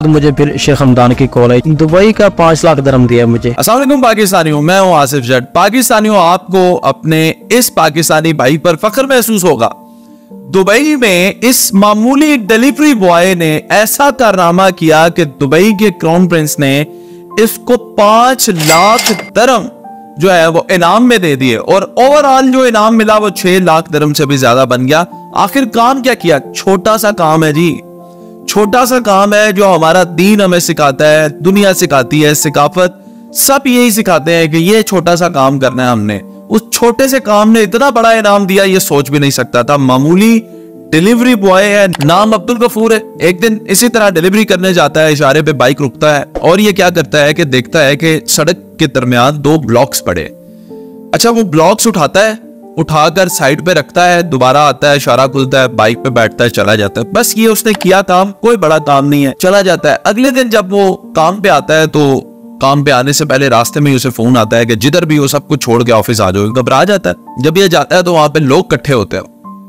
मुझे फिर शेख हमदान की कॉल आई, दुबई का 5 लाख दिरहम दिया मुझे। अस्सलाम वालेकुम पाकिस्तानियों, मैं हूं आसिफ जट। पाकिस्तानियों, आपको अपने इस पाकिस्तानी भाई पर फख्र महसूस होगा। दुबई में इस मामूली डिलीवरी बॉय ने ऐसा कारनामा किया कि दुबई के क्राउन प्रिंस ने इसको 5 लाख दिरहम जो है वो इनाम में दे दिए और ओवरऑल जो इनाम मिला वो 6 लाख दिरहम से भी ज्यादा बन गया। आखिर काम क्या किया? छोटा सा काम है जी, छोटा सा काम है जो हमारा दीन हमें सिखाता है, दुनिया सिखाती है, सिकाफत सब यही सिखाते हैं कि ये छोटा सा काम करना है हमने। उस छोटे से काम ने इतना बड़ा इनाम दिया, ये सोच भी नहीं सकता था। मामूली डिलीवरी बॉय है, नाम अब्दुल गफूर है। एक दिन इसी तरह डिलीवरी करने जाता है, इशारे पे बाइक रुकता है और ये क्या करता है कि देखता है कि सड़क के दरमियान 2 ब्लॉक्स पड़े। अच्छा, वो ब्लॉक्स उठाता है, उठाकर साइड पे रखता है, दोबारा आता है, इशारा खुलता है, बाइक पे बैठता है, चला जाता है। बस ये उसने किया काम, कोई बड़ा काम नहीं है, चला जाता है। अगले दिन जब वो काम पे आता है तो काम पे आने से पहले रास्ते में ही उसे फोन आता है कि जिधर भी हो सब कुछ छोड़ के ऑफिस आ जाओ। घबरा जाता है। जब ये जाता है तो वहां पे लोग इकट्ठे होते हैं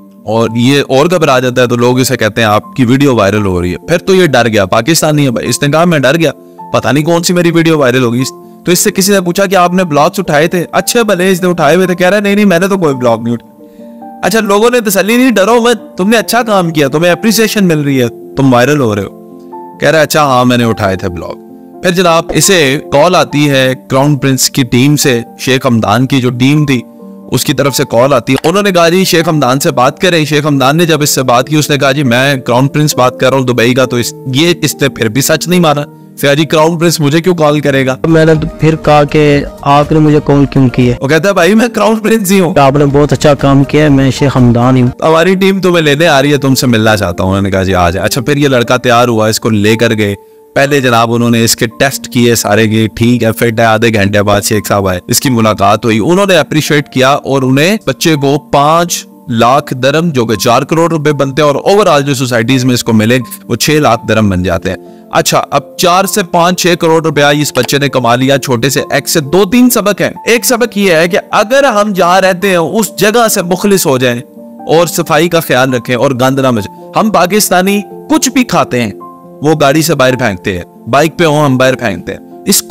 और ये और घबरा जाता है तो लोग इसे कहते हैं आपकी वीडियो वायरल हो रही है। फिर तो ये डर गया, पाकिस्तानी है भाई, इसने कहा मैं डर गया, पता नहीं कौन सी मेरी वीडियो वायरल होगी। तो इससे किसी ने पूछा कि आपने ब्लॉग्स उठाए थे? अच्छे भले इसने उठाए हुए थे। कह रहा है नहीं मैंने तो कोई ब्लॉग नहीं उठाया। अच्छा, लोगों ने तसल्ली नहीं, डरो मत, तुमने अच्छा काम किया, तुम्हें अप्रिसिएशन मिल रही है, तुम वायरल हो रहे हो। कह रहा है अच्छा हाँ मैंने उठाए थे ब्लॉग। फिर जनाब इसे कॉल आती है क्राउन प्रिंस की टीम से, शेख हमदान की जो टीम थी उसकी तरफ से कॉल आती है। उन्होंने कहा जी शेख हमदान से बात करें। शेख हमदान ने जब इससे बात की उसने कहा जी मैं क्राउन प्रिंस बात कर रहा हूँ दुबई का। तो इसने फिर भी सच नहीं माना। फिर जी क्राउन प्रिंस मुझे क्यों कॉल करेगा? मैंने तो फिर कहा कि आपने मुझे कॉल क्यों की है? वो कहता है भाई मैं क्राउन प्रिंस ही हूँ, आपने बहुत अच्छा काम किया है, मैं शेख हमदान ही हूँ, हमारी टीम तुम्हें लेने आ रही है, तुमसे मिलना चाहता हूँ। उन्होंने कहा जी आ जाए। अच्छा, फिर ये लड़का तैयार हुआ, इसको लेकर गए। पहले जनाब उन्होंने इसके टेस्ट किए सारे के, ठीक है फिट है। आधे घंटे बाद शेख साहब आए, इसकी मुलाकात हुई, उन्होंने अप्रिशिएट किया और उन्हें बच्चे को 5 लाख दिरहम जो कि 4 करोड़ रुपए बनते हैं और ओवरऑल जो सोसाइटीज में इसको मिले वो 6 लाख दिरहम बन जाते हैं। अच्छा, अब 4 से 5-6 करोड़ रुपया इस बच्चे ने कमा लिया छोटे से एक्स से। 2-3 सबक है। एक सबक ये है कि अगर हम जहां रहते हैं उस जगह से मुखलिस हो जाएं और सफाई का ख्याल रखें और गंद ना मचे। हम पाकिस्तानी कुछ भी खाते हैं वो गाड़ी से बाहर फेंकते हैं, बाइक पे हो हम बाहर फेंकते हैं, इसको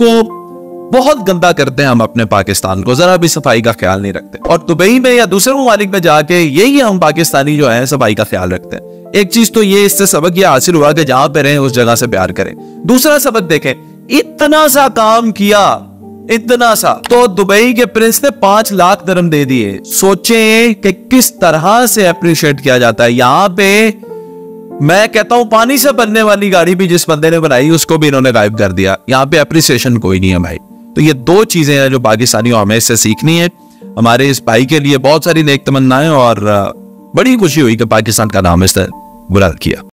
बहुत गंदा करते हैं हम अपने पाकिस्तान को, जरा भी सफाई का ख्याल नहीं रखते। और दुबई में या दूसरे ममालिक में जाके यही हम पाकिस्तानी जो है सफाई का ख्याल रखते हैं। एक चीज तो ये इससे सबक ये हासिल हुआ कि जहां पे रहें उस जगह से प्यार करें। दूसरा सबक देखें, इतना सा काम किया, इतना सा, तो दुबई के प्रिंस ने 5 लाख दिरहम दे दिए। सोचें कि किस तरह से अप्रिशिएट किया जाता है। यहाँ पे मैं कहता हूं पानी से बनने वाली गाड़ी भी जिस बंदे ने बनाई उसको भी इन्होंने गायब कर दिया। यहाँ पे अप्रिसिएशन कोई नहीं है भाई। तो ये 2 चीजें हैं जो पाकिस्तानियों हमें इससे सीखनी है। हमारे इस भाई के लिए बहुत सारी नेक तमन्नाएं और बड़ी खुशी हुई कि पाकिस्तान का नाम इसने बुलंद किया।